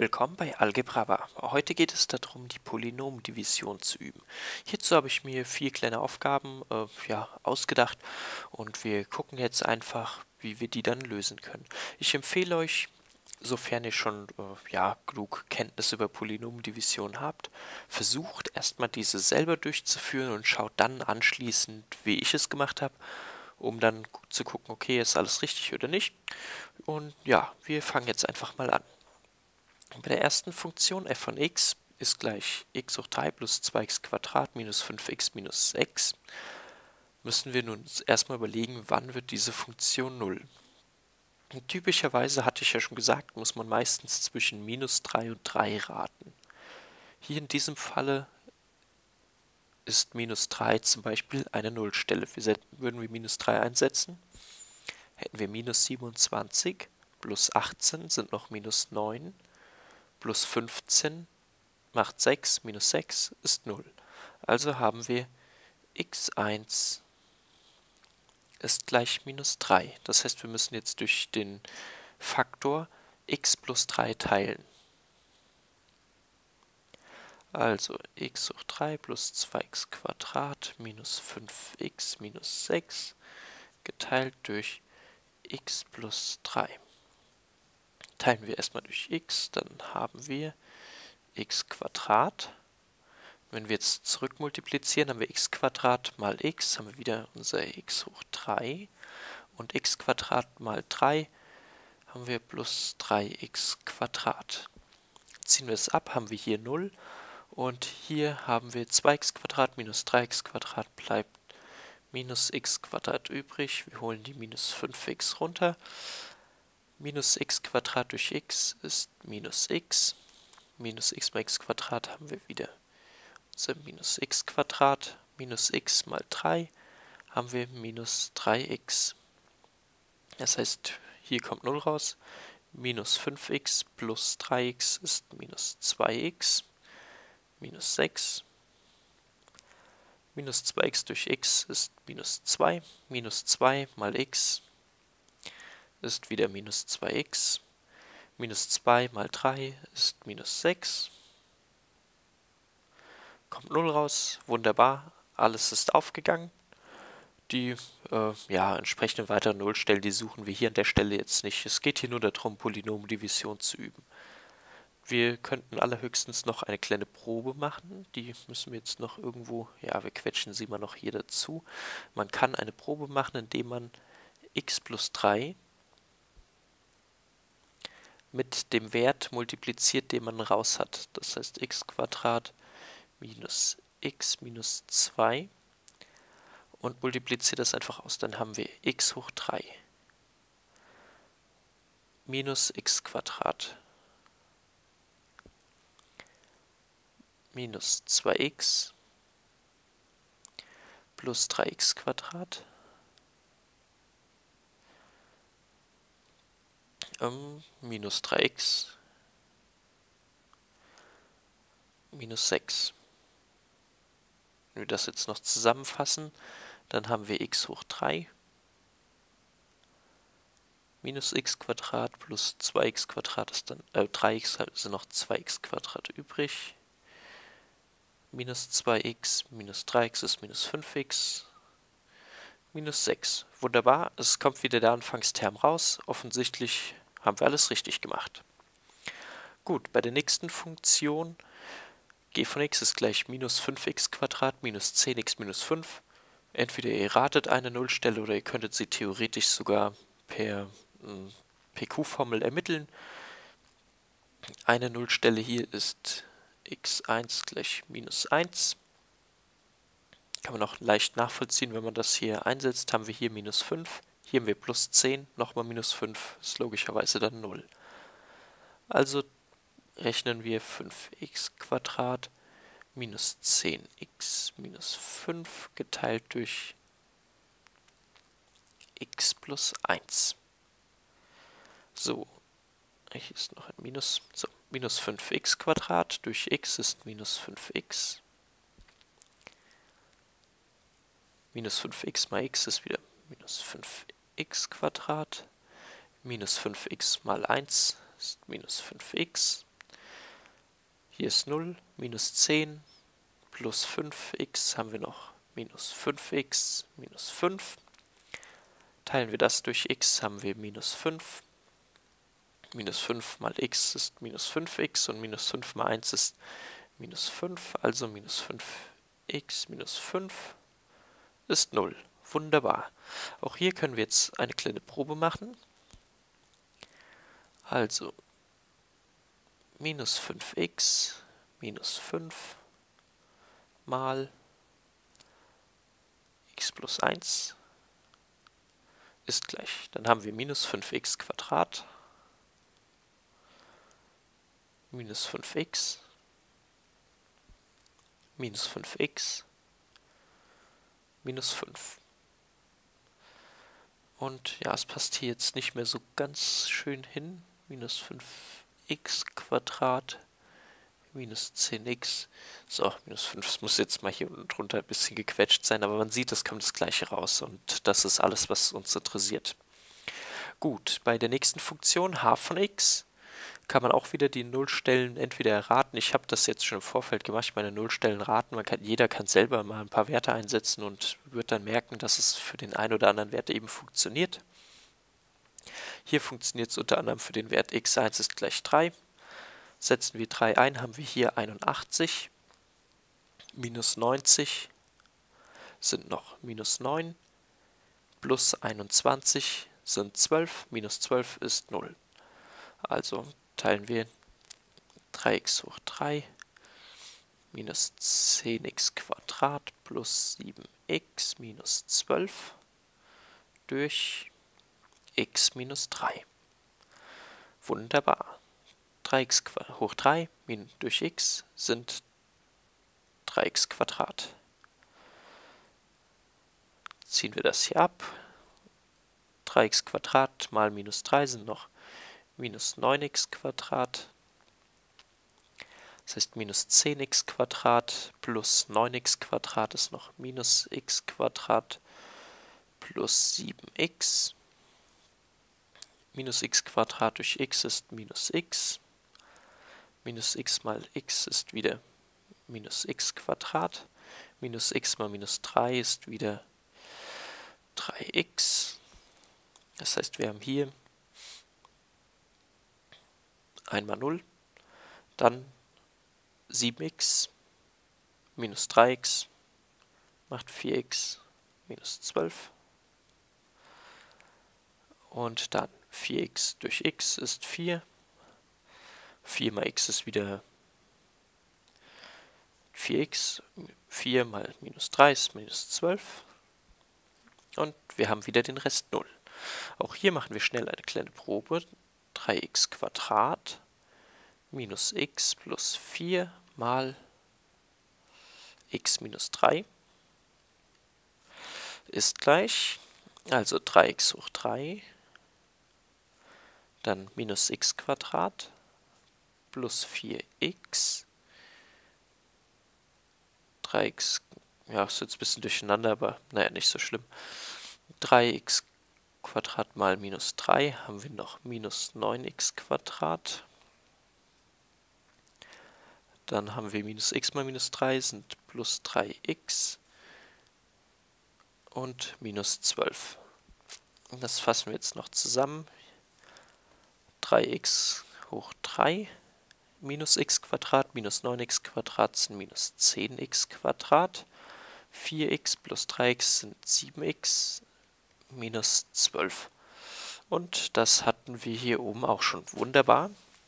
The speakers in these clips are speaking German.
Willkommen bei Algebra wahr. Heute geht es darum, die Polynomdivision zu üben. Hierzu habe ich mir 4 kleine Aufgaben ausgedacht und wir gucken jetzt einfach, wie wir die dann lösen können. Ich empfehle euch, sofern ihr schon genug Kenntnis über Polynomdivision habt, versucht erstmal diese selber durchzuführen und schaut dann anschließend, wie ich es gemacht habe, um dann zu gucken, okay, ist alles richtig oder nicht. Und ja, wir fangen jetzt einfach mal an. Bei der ersten Funktion f von x ist gleich x hoch 3 plus 2x² minus 5x minus 6, müssen wir nun erstmal überlegen, wann wird diese Funktion 0. Und typischerweise, hatte ich ja schon gesagt, muss man meistens zwischen minus 3 und 3 raten. Hier in diesem Falle ist minus 3 zum Beispiel eine Nullstelle. Würden wir minus 3 einsetzen, hätten wir minus 27 plus 18 sind noch minus 9. Plus 15 macht 6, minus 6 ist 0. Also haben wir x1 ist gleich minus 3. Das heißt, wir müssen jetzt durch den Faktor x plus 3 teilen. Also x hoch 3 plus 2x² minus 5x minus 6 geteilt durch x plus 3. Teilen wir erstmal durch x, dann haben wir x². Wenn wir jetzt zurückmultiplizieren, haben wir x² mal x, haben wir wieder unser x hoch 3. Und x² mal 3 haben wir plus 3x². Ziehen wir es ab, haben wir hier 0. Und hier haben wir 2x² minus 3x² bleibt minus x² übrig. Wir holen die minus 5x runter. Minus x² durch x ist minus x. Minus x mal x² haben wir wieder unser minus x². Minus x mal 3 haben wir minus 3x. Das heißt, hier kommt 0 raus. Minus 5x plus 3x ist minus 2x. Minus 6. Minus 2x durch x ist minus 2. Minus 2 mal x ist wieder minus 2x. Minus 2 mal 3 ist minus 6. Kommt 0 raus. Wunderbar. Alles ist aufgegangen. Die entsprechenden weiteren Nullstellen, die suchen wir hier an der Stelle jetzt nicht. Es geht hier nur darum, Polynomdivision zu üben. Wir könnten allerhöchstens noch eine kleine Probe machen. Die müssen wir jetzt noch irgendwo, wir quetschen sie mal noch hier dazu. Man kann eine Probe machen, indem man x plus 3 mit dem Wert multipliziert, den man raus hat. Das heißt x² minus x minus 2 und multipliziert das einfach aus. Dann haben wir x hoch 3 minus x² minus 2x plus 3x² minus 3x minus 6. Wenn wir das jetzt noch zusammenfassen, dann haben wir x hoch 3 minus x² plus 2x² ist dann 3x, sind noch 2x² übrig. Minus 2x minus 3x ist minus 5x minus 6. Wunderbar, es kommt wieder der Anfangsterm raus. Offensichtlich haben wir alles richtig gemacht. Gut, bei der nächsten Funktion g von x ist gleich minus 5x² minus 10x minus 5. Entweder ihr ratet eine Nullstelle oder ihr könntet sie theoretisch sogar per PQ-Formel ermitteln. Eine Nullstelle hier ist x1 gleich minus 1. Kann man auch leicht nachvollziehen, wenn man das hier einsetzt, haben wir hier minus 5. Hier haben wir plus 10, nochmal minus 5, ist logischerweise dann 0. Also rechnen wir 5x² minus 10x minus 5 geteilt durch x plus 1. So, hier ist noch ein Minus. So, minus 5x² durch x ist minus 5x. Minus 5x mal x ist wieder minus 5x². Minus 5x mal 1 ist minus 5x. Hier ist 0, minus 10, plus 5x haben wir noch minus 5x, minus 5. Teilen wir das durch x, haben wir minus 5. Minus 5 mal x ist minus 5x und minus 5 mal 1 ist minus 5, also minus 5x minus 5 ist 0. Wunderbar. Auch hier können wir jetzt eine kleine Probe machen. Also minus 5x minus 5 mal x plus 1 ist gleich. Dann haben wir minus 5x Quadrat minus 5x minus 5x minus 5. Und ja, es passt hier jetzt nicht mehr so ganz schön hin. Minus 5x Quadrat minus 10x. So, minus 5. Es muss jetzt mal hier unten drunter ein bisschen gequetscht sein, aber man sieht, es kommt das gleiche raus. Und das ist alles, was uns interessiert. Gut, bei der nächsten Funktion h von x kann man auch wieder die Nullstellen entweder erraten. Ich habe das jetzt schon im Vorfeld gemacht, meine Nullstellen raten. Jeder kann selber mal ein paar Werte einsetzen und wird dann merken, dass es für den einen oder anderen Wert eben funktioniert. Hier funktioniert es unter anderem für den Wert x1 ist gleich 3. Setzen wir 3 ein, haben wir hier 81. Minus 90 sind noch minus 9. Plus 21 sind 12. Minus 12 ist 0. Also teilen wir 3x hoch 3 minus 10x Quadrat plus 7x minus 12 durch x minus 3. Wunderbar. 3x hoch 3 durch x sind 3x Quadrat. Ziehen wir das hier ab. 3x Quadrat mal minus 3 sind noch minus 9x Quadrat. Das heißt, minus 10x Quadrat plus 9x Quadrat ist noch minus x Quadrat plus 7x. Minus x Quadrat durch x ist minus x. Minus x mal x ist wieder minus x Quadrat. Minus x mal minus 3 ist wieder 3x. Das heißt, wir haben hier einmal 0, dann 7x minus 3x macht 4x minus 12 und dann 4x durch x ist 4. 4 mal x ist wieder 4x, 4 mal minus 3 ist minus 12 und wir haben wieder den Rest 0. Auch hier machen wir schnell eine kleine Probe. 3x Quadrat minus x plus 4 mal x minus 3 ist gleich, also 3x hoch 3, dann minus x Quadrat plus 4x, 3x, ja, ist jetzt ein bisschen durcheinander, aber naja, nicht so schlimm. 3x Quadrat mal minus 3 haben wir noch minus 9x Quadrat. Dann haben wir minus x mal minus 3 sind plus 3x und minus 12. Das fassen wir jetzt noch zusammen. 3x hoch 3 minus x Quadrat minus 9x Quadrat sind minus 10x Quadrat. 4x plus 3x sind 7x minus 12. Und das hatten wir hier oben auch schon. Wunderbar.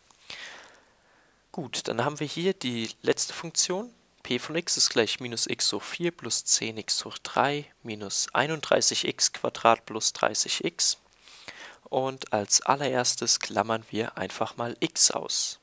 Gut, dann haben wir hier die letzte Funktion. P von x ist gleich minus x hoch 4 plus 10x hoch 3 minus 31x Quadrat plus 30x. Und als allererstes klammern wir einfach mal x aus.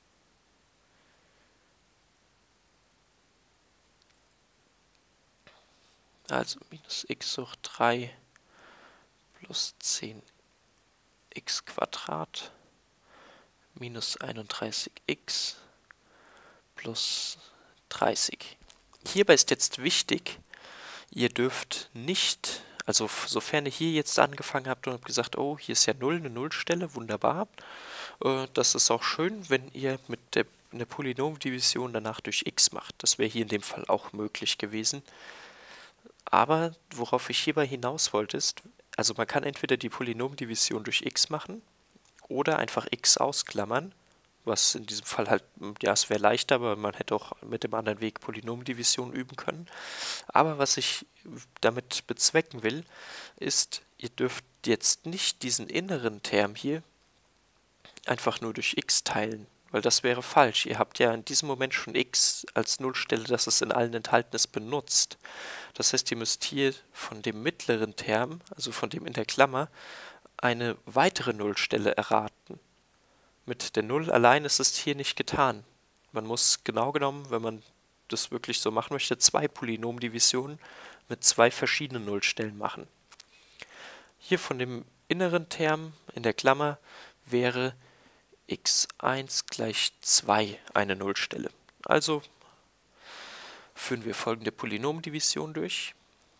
Also minus x hoch 3 plus 10x Quadrat minus 31x plus 30. Hierbei ist jetzt wichtig, ihr dürft nicht, also sofern ihr hier jetzt angefangen habt und habt gesagt, oh, hier ist ja 0, eine Nullstelle, wunderbar. Das ist auch schön, wenn ihr mit der eine Polynomdivision danach durch x macht. Das wäre hier in dem Fall auch möglich gewesen. Aber worauf ich hierbei hinaus wollte ist, also man kann entweder die Polynomdivision durch x machen oder einfach x ausklammern, was in diesem Fall halt, ja, es wäre leichter, aber man hätte auch mit dem anderen Weg Polynomdivision üben können. Aber was ich damit bezwecken will, ist, ihr dürft jetzt nicht diesen inneren Term hier einfach nur durch x teilen, weil das wäre falsch. Ihr habt ja in diesem Moment schon x als Nullstelle, dass es in allen enthalten ist, benutzt. Das heißt, ihr müsst hier von dem mittleren Term, also von dem in der Klammer, eine weitere Nullstelle erraten. Mit der Null allein ist es hier nicht getan. Man muss genau genommen, wenn man das wirklich so machen möchte, 2 Polynomdivisionen mit 2 verschiedenen Nullstellen machen. Hier von dem inneren Term in der Klammer wäre x1 gleich 2 eine Nullstelle. Also führen wir folgende Polynomdivision durch.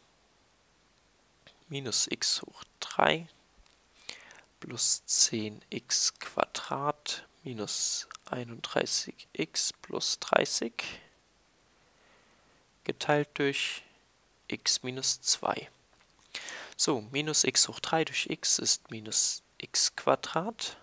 Minus x hoch 3 plus 10x Quadrat minus 31x plus 30 geteilt durch x minus 2. So, minus x hoch 3 durch x ist minus x Quadrat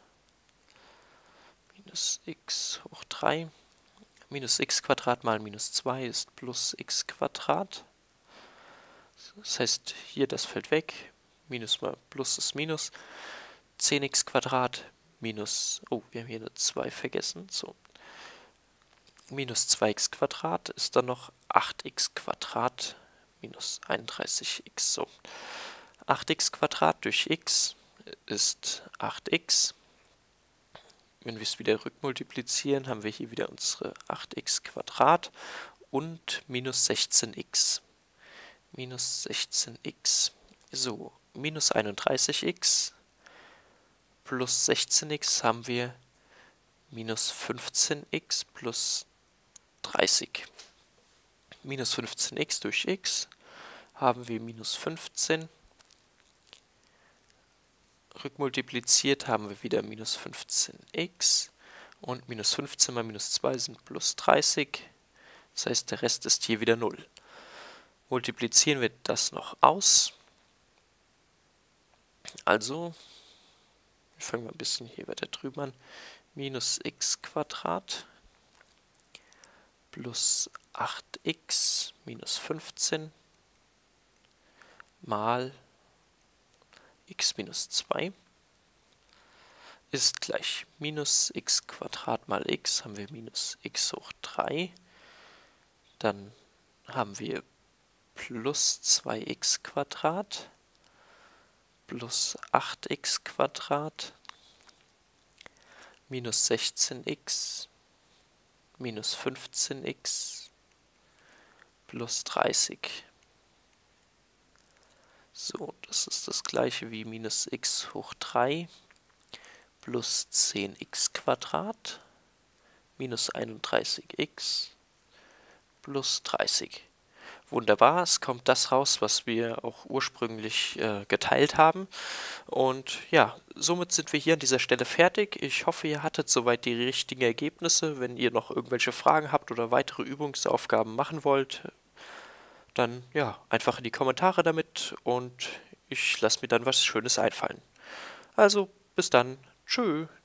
minus x hoch 3 minus x Quadrat mal minus 2 ist plus x Quadrat. Das heißt, hier das fällt weg. Minus mal plus ist minus. 10x Quadrat minus, oh, wir haben hier eine 2 vergessen. So. Minus 2x Quadrat ist dann noch 8x Quadrat minus 31x. So. 8x Quadrat durch x ist 8x. Wenn wir es wieder rückmultiplizieren, haben wir hier wieder unsere 8x Quadrat und minus 16x. Minus 16x. So, minus 31x plus 16x haben wir minus 15x plus 30. Minus 15x durch x haben wir minus 15. Rückmultipliziert haben wir wieder minus 15x und minus 15 mal minus 2 sind plus 30. Das heißt, der Rest ist hier wieder 0. Multiplizieren wir das noch aus. Also, wir fangen mal ein bisschen hier weiter drüben an. Minus x Quadrat plus 8x minus 15 mal x minus 2 ist gleich minus x Quadrat mal x, haben wir minus x hoch 3. Dann haben wir plus 2x Quadrat plus 8x Quadrat minus 16x minus 15x plus 30. So, das ist das gleiche wie minus x hoch 3 plus 10x Quadrat minus 31x plus 30. Wunderbar, es kommt das raus, was wir auch ursprünglich geteilt haben. Und ja, somit sind wir hier an dieser Stelle fertig. Ich hoffe, ihr hattet soweit die richtigen Ergebnisse. Wenn ihr noch irgendwelche Fragen habt oder weitere Übungsaufgaben machen wollt, dann ja, einfach in die Kommentare damit und ich lasse mir dann was Schönes einfallen. Also, bis dann. Tschö.